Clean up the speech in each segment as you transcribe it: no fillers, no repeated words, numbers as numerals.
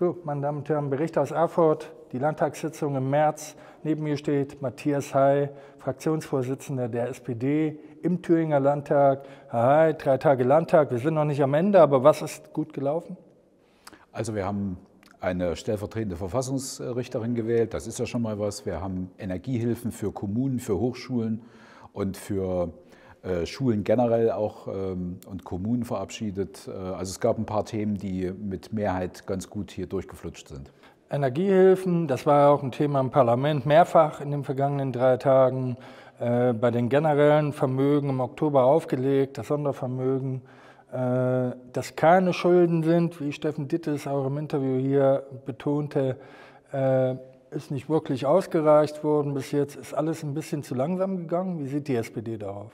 So, meine Damen und Herren, Bericht aus Erfurt, die Landtagssitzung im März. Neben mir steht Matthias Hay, Fraktionsvorsitzender der SPD im Thüringer Landtag. Herr Hay, 3 Tage Landtag, wir sind noch nicht am Ende, aber was ist gut gelaufen? Also wir haben eine stellvertretende Verfassungsrichterin gewählt, das ist ja schon mal was. Wir haben Energiehilfen für Kommunen, für Hochschulen und für Schulen generell auch und Kommunen verabschiedet. Also es gab ein paar Themen, die mit Mehrheit ganz gut hier durchgeflutscht sind. Energiehilfen, das war ja auch ein Thema im Parlament, mehrfach in den vergangenen 3 Tagen. Bei den generellen Vermögen im Oktober aufgelegt, das Sondervermögen, dass keine Schulden sind, wie Steffen Dittes auch im Interview hier betonte, ist nicht wirklich ausgereicht worden bis jetzt. Ist alles ein bisschen zu langsam gegangen? Wie sieht die SPD darauf?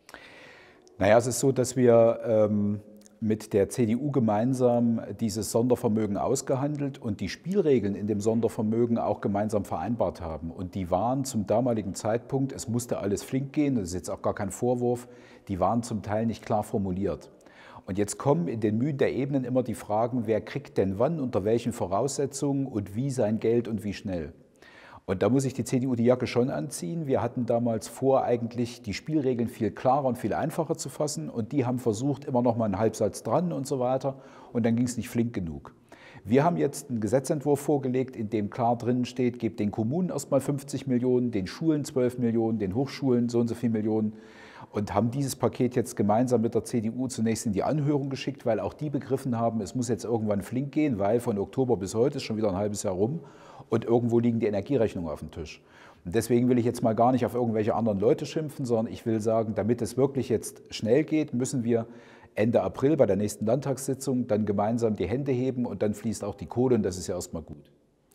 Naja, es ist so, dass wir mit der CDU gemeinsam dieses Sondervermögen ausgehandelt und die Spielregeln in dem Sondervermögen auch gemeinsam vereinbart haben. Und die waren zum damaligen Zeitpunkt, es musste alles flink gehen, das ist jetzt auch gar kein Vorwurf, die waren zum Teil nicht klar formuliert. Und jetzt kommen in den Mühen der Ebenen immer die Fragen, wer kriegt denn wann, unter welchen Voraussetzungen und wie sein Geld und wie schnell. Und da muss sich die CDU die Jacke schon anziehen. Wir hatten damals vor, eigentlich die Spielregeln viel klarer und viel einfacher zu fassen. Und die haben versucht, immer noch mal einen Halbsatz dran und so weiter. Und dann ging es nicht flink genug. Wir haben jetzt einen Gesetzentwurf vorgelegt, in dem klar drinnen steht, gebt den Kommunen erstmal 50 Millionen, den Schulen 12 Millionen, den Hochschulen so und so viel Millionen. Und haben dieses Paket jetzt gemeinsam mit der CDU zunächst in die Anhörung geschickt, weil auch die begriffen haben, es muss jetzt irgendwann flink gehen, weil von Oktober bis heute ist schon wieder ein halbes Jahr rum und irgendwo liegen die Energierechnungen auf dem Tisch. Und deswegen will ich jetzt mal gar nicht auf irgendwelche anderen Leute schimpfen, sondern ich will sagen, damit es wirklich jetzt schnell geht, müssen wir Ende April bei der nächsten Landtagssitzung dann gemeinsam die Hände heben und dann fließt auch die Kohle und das ist ja erstmal gut.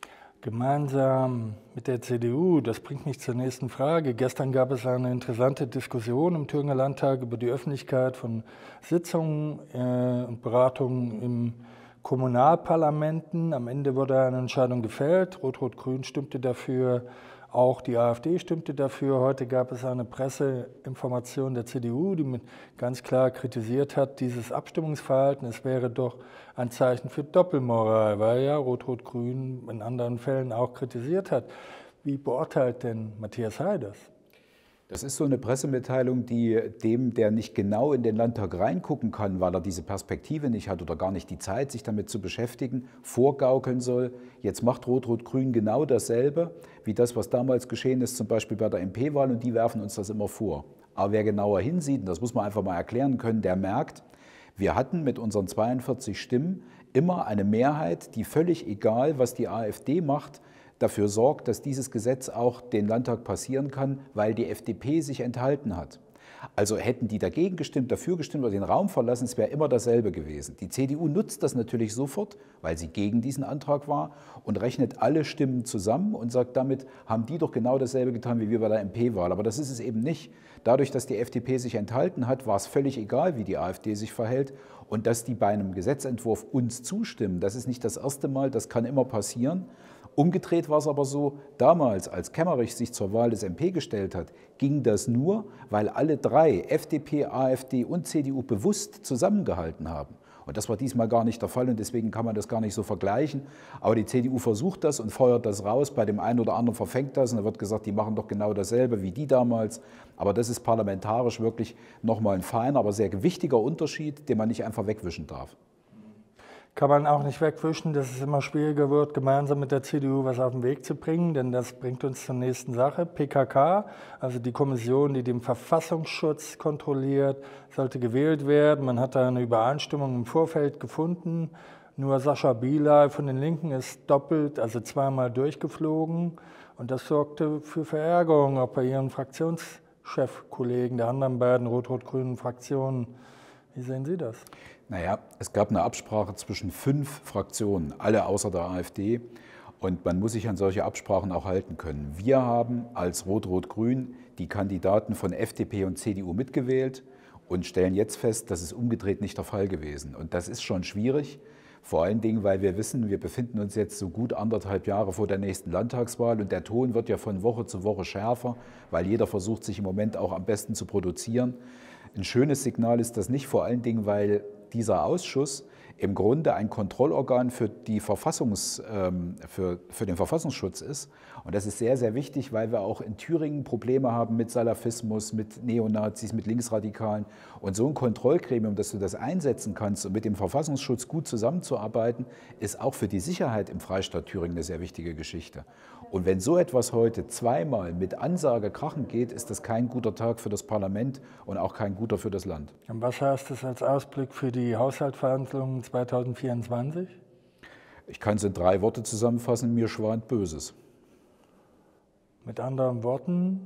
Gemeinsam mit der CDU, das bringt mich zur nächsten Frage. Gestern gab es eine interessante Diskussion im Thüringer Landtag über die Öffentlichkeit von Sitzungen und Beratungen in Kommunalparlamenten. Am Ende wurde eine Entscheidung gefällt. Rot-Rot-Grün stimmte dafür, auch die AfD stimmte dafür. Heute gab es eine Presseinformation der CDU, die ganz klar kritisiert hat, dieses Abstimmungsverhalten. Es wäre doch ein Zeichen für Doppelmoral, weil ja Rot-Rot-Grün in anderen Fällen auch kritisiert hat. Wie beurteilt denn Matthias Hay das? Das ist so eine Pressemitteilung, die dem, der nicht genau in den Landtag reingucken kann, weil er diese Perspektive nicht hat oder gar nicht die Zeit, sich damit zu beschäftigen, vorgaukeln soll. Jetzt macht Rot-Rot-Grün genau dasselbe, wie das, was damals geschehen ist, zum Beispiel bei der MP-Wahl, und die werfen uns das immer vor. Aber wer genauer hinsieht, und das muss man einfach mal erklären können, der merkt, wir hatten mit unseren 42 Stimmen immer eine Mehrheit, die völlig egal, was die AfD macht, dafür sorgt, dass dieses Gesetz auch den Landtag passieren kann, weil die FDP sich enthalten hat. Also hätten die dagegen gestimmt, dafür gestimmt oder den Raum verlassen, es wäre immer dasselbe gewesen. Die CDU nutzt das natürlich sofort, weil sie gegen diesen Antrag war und rechnet alle Stimmen zusammen und sagt, damit haben die doch genau dasselbe getan wie wir bei der MP-Wahl. Aber das ist es eben nicht. Dadurch, dass die FDP sich enthalten hat, war es völlig egal, wie die AfD sich verhält. Und dass die bei einem Gesetzentwurf uns zustimmen, das ist nicht das erste Mal, das kann immer passieren. Umgedreht war es aber so, damals, als Kemmerich sich zur Wahl des MP gestellt hat, ging das nur, weil alle 3, FDP, AfD und CDU, bewusst zusammengehalten haben. Und das war diesmal gar nicht der Fall und deswegen kann man das gar nicht so vergleichen. Aber die CDU versucht das und feuert das raus, bei dem einen oder anderen verfängt das und da wird gesagt, die machen doch genau dasselbe wie die damals. Aber das ist parlamentarisch wirklich nochmal ein feiner, aber sehr gewichtiger Unterschied, den man nicht einfach wegwischen darf. Kann man auch nicht wegwischen, dass es immer schwieriger wird, gemeinsam mit der CDU was auf den Weg zu bringen, denn das bringt uns zur nächsten Sache. PKK, also die Kommission, die den Verfassungsschutz kontrolliert, sollte gewählt werden. Man hat da eine Übereinstimmung im Vorfeld gefunden. Nur Sascha Bielay von den Linken ist doppelt, also 2-mal durchgeflogen. Und das sorgte für Verärgerung, auch bei ihren Fraktionschefkollegen der anderen beiden rot-rot-grünen Fraktionen. Wie sehen Sie das? Naja, es gab eine Absprache zwischen 5 Fraktionen, alle außer der AfD. Und man muss sich an solche Absprachen auch halten können. Wir haben als Rot-Rot-Grün die Kandidaten von FDP und CDU mitgewählt und stellen jetzt fest, das ist umgedreht nicht der Fall gewesen. Und das ist schon schwierig, vor allen Dingen, weil wir wissen, wir befinden uns jetzt so gut 1,5 Jahre vor der nächsten Landtagswahl und der Ton wird ja von Woche zu Woche schärfer, weil jeder versucht, sich im Moment auch am besten zu produzieren. Ein schönes Signal ist das nicht, vor allen Dingen, weil dieser Ausschuss im Grunde ein Kontrollorgan für den Verfassungsschutz ist. Und das ist sehr, sehr wichtig, weil wir auch in Thüringen Probleme haben mit Salafismus, mit Neonazis, mit Linksradikalen. Und so ein Kontrollgremium, dass du das einsetzen kannst und mit dem Verfassungsschutz gut zusammenzuarbeiten, ist auch für die Sicherheit im Freistaat Thüringen eine sehr wichtige Geschichte. Und wenn so etwas heute zweimal mit Ansage krachen geht, ist das kein guter Tag für das Parlament und auch kein guter für das Land. Und was heißt das als Ausblick für die Haushaltsverhandlungen 2024? Ich kann es in 3 Worte zusammenfassen: mir schwant Böses. Mit anderen Worten?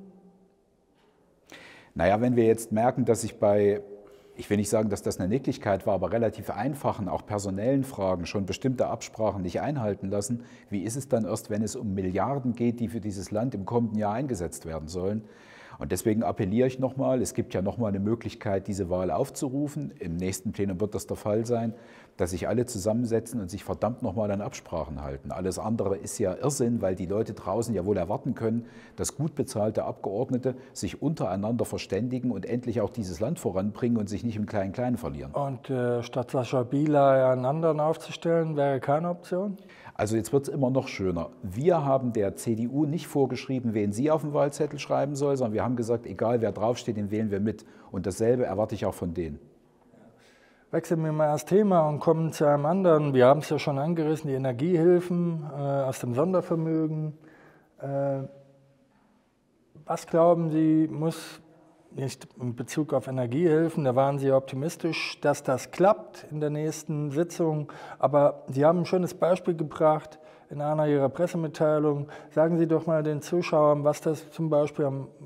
Naja, wenn wir jetzt merken, dass ich will nicht sagen, dass das eine Nicklichkeit war, aber relativ einfachen, auch personellen Fragen schon bestimmte Absprachen nicht einhalten lassen, wie ist es dann erst, wenn es um Milliarden geht, die für dieses Land im kommenden Jahr eingesetzt werden sollen? Und deswegen appelliere ich nochmal, es gibt ja nochmal eine Möglichkeit, diese Wahl aufzurufen. Im nächsten Plenum wird das der Fall sein, dass sich alle zusammensetzen und sich verdammt nochmal an Absprachen halten. Alles andere ist ja Irrsinn, weil die Leute draußen ja wohl erwarten können, dass gut bezahlte Abgeordnete sich untereinander verständigen und endlich auch dieses Land voranbringen und sich nicht im Klein-Klein verlieren. Und statt Sascha Bieler einen anderen aufzustellen, wäre keine Option? Also jetzt wird es immer noch schöner. Wir haben der CDU nicht vorgeschrieben, wen sie auf den Wahlzettel schreiben soll, sondern wir haben gesagt, egal wer draufsteht, den wählen wir mit. Und dasselbe erwarte ich auch von denen. Wechseln wir mal das Thema und kommen zu einem anderen. Wir haben es ja schon angerissen, die Energiehilfen aus dem Sondervermögen. Was glauben Sie, muss, nicht in Bezug auf Energiehilfen, da waren Sie optimistisch, dass das klappt in der nächsten Sitzung. Aber Sie haben ein schönes Beispiel gebracht in einer Ihrer Pressemitteilungen. Sagen Sie doch mal den Zuschauern, was das zum Beispiel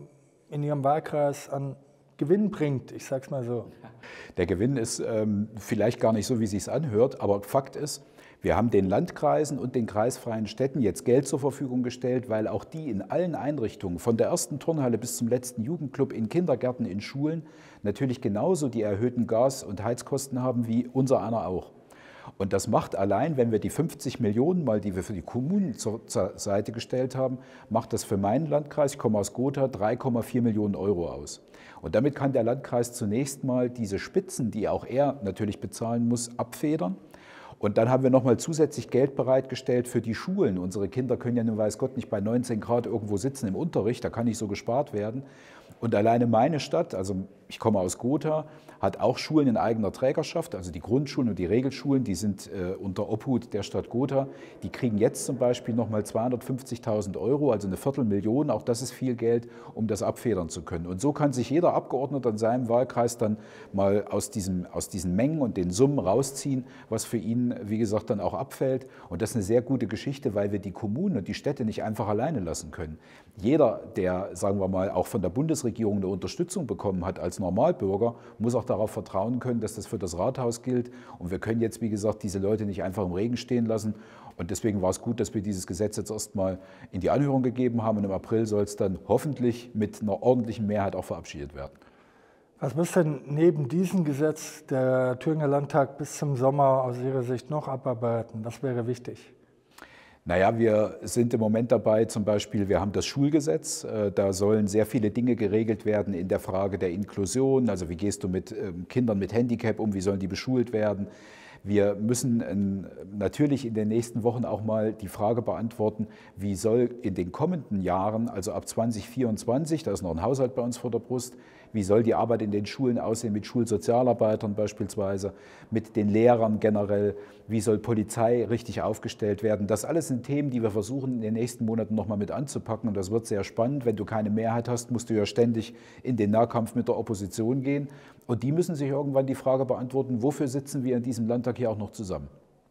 in Ihrem Wahlkreis an Gewinn bringt. Ich sage es mal so. Der Gewinn ist vielleicht gar nicht so, wie es sich anhört, aber Fakt ist, wir haben den Landkreisen und den kreisfreien Städten jetzt Geld zur Verfügung gestellt, weil auch die in allen Einrichtungen, von der ersten Turnhalle bis zum letzten Jugendclub, in Kindergärten, in Schulen, natürlich genauso die erhöhten Gas- und Heizkosten haben wie unser einer auch. Und das macht allein, wenn wir die 50 Millionen mal, die wir für die Kommunen zur Seite gestellt haben, macht das für meinen Landkreis, ich komme aus Gotha, 3,4 Millionen Euro aus. Und damit kann der Landkreis zunächst mal diese Spitzen, die auch er natürlich bezahlen muss, abfedern. Und dann haben wir nochmal zusätzlich Geld bereitgestellt für die Schulen. Unsere Kinder können ja nun weiß Gott nicht bei 19 Grad irgendwo sitzen im Unterricht, da kann nicht so gespart werden. Und alleine meine Stadt, also ich komme aus Gotha, hat auch Schulen in eigener Trägerschaft, also die Grundschulen und die Regelschulen, die sind unter Obhut der Stadt Gotha. Die kriegen jetzt zum Beispiel nochmal 250.000 Euro, also eine Viertelmillion, auch das ist viel Geld, um das abfedern zu können. Und so kann sich jeder Abgeordnete in seinem Wahlkreis dann mal aus diesen Mengen und den Summen rausziehen, was für ihn, wie gesagt, dann auch abfällt. Und das ist eine sehr gute Geschichte, weil wir die Kommunen und die Städte nicht einfach alleine lassen können. Jeder, der, sagen wir mal, auch von der Bundesregierung eine Unterstützung bekommen hat als Normalbürger, muss auch darauf vertrauen können, dass das für das Rathaus gilt. Und wir können jetzt, wie gesagt, diese Leute nicht einfach im Regen stehen lassen. Und deswegen war es gut, dass wir dieses Gesetz jetzt erstmal in die Anhörung gegeben haben. Und im April soll es dann hoffentlich mit einer ordentlichen Mehrheit auch verabschiedet werden. Was muss denn neben diesem Gesetz der Thüringer Landtag bis zum Sommer aus Ihrer Sicht noch abarbeiten? Was wäre wichtig? Naja, wir sind im Moment dabei, zum Beispiel, wir haben das Schulgesetz, da sollen sehr viele Dinge geregelt werden in der Frage der Inklusion, also wie gehst du mit Kindern mit Handicap um, wie sollen die beschult werden. Wir müssen natürlich in den nächsten Wochen auch mal die Frage beantworten, wie soll in den kommenden Jahren, also ab 2024, da ist noch ein Haushalt bei uns vor der Brust, wie soll die Arbeit in den Schulen aussehen mit Schulsozialarbeitern beispielsweise, mit den Lehrern generell, wie soll Polizei richtig aufgestellt werden. Das alles sind Themen, die wir versuchen in den nächsten Monaten nochmal mit anzupacken und das wird sehr spannend. Wenn du keine Mehrheit hast, musst du ja ständig in den Nahkampf mit der Opposition gehen und die müssen sich irgendwann die Frage beantworten, wofür sitzen wir in diesem Landtag hier auch noch zusammen?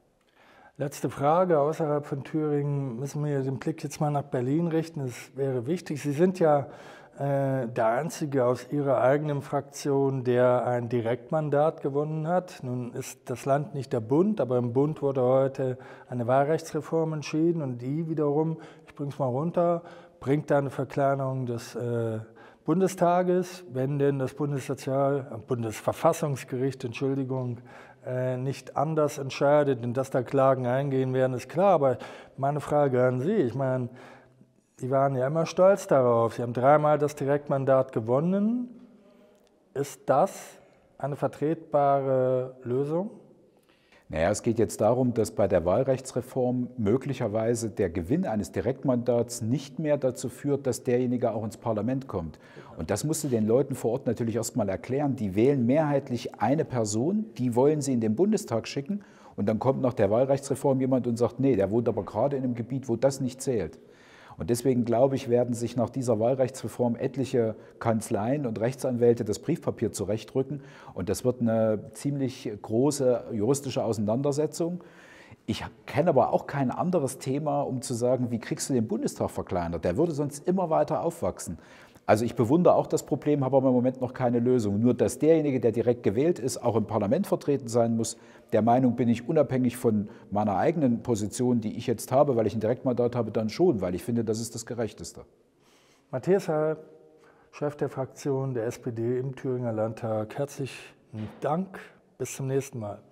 Letzte Frage, außerhalb von Thüringen müssen wir den Blick jetzt mal nach Berlin richten, das wäre wichtig. Sie sind ja der Einzige aus Ihrer eigenen Fraktion, der ein Direktmandat gewonnen hat. Nun ist das Land nicht der Bund, aber im Bund wurde heute eine Wahlrechtsreform entschieden und die wiederum, ich bringe es mal runter, bringt da eine Verkleinerung des Bundestages, wenn denn das Bundesverfassungsgericht, nicht anders entscheidet und dass da Klagen eingehen werden, ist klar. Aber meine Frage an Sie, ich meine, Sie waren ja immer stolz darauf. Sie haben 3-mal das Direktmandat gewonnen. Ist das eine vertretbare Lösung? Naja, es geht jetzt darum, dass bei der Wahlrechtsreform möglicherweise der Gewinn eines Direktmandats nicht mehr dazu führt, dass derjenige auch ins Parlament kommt. Und das musst du den Leuten vor Ort natürlich erstmal erklären. Die wählen mehrheitlich eine Person, die wollen sie in den Bundestag schicken und dann kommt nach der Wahlrechtsreform jemand und sagt, nee, der wohnt aber gerade in einem Gebiet, wo das nicht zählt. Und deswegen, glaube ich, werden sich nach dieser Wahlrechtsreform etliche Kanzleien und Rechtsanwälte das Briefpapier zurechtrücken. Und das wird eine ziemlich große juristische Auseinandersetzung. Ich kenne aber auch kein anderes Thema, um zu sagen, wie kriegst du den Bundestag verkleinert? Der würde sonst immer weiter aufwachsen. Also ich bewundere auch das Problem, habe aber im Moment noch keine Lösung. Nur, dass derjenige, der direkt gewählt ist, auch im Parlament vertreten sein muss. Der Meinung bin ich, unabhängig von meiner eigenen Position, die ich jetzt habe, weil ich ein Direktmandat habe, dann schon, weil ich finde, das ist das Gerechteste. Matthias Heil, Chef der Fraktion der SPD im Thüringer Landtag. Herzlichen Dank. Bis zum nächsten Mal.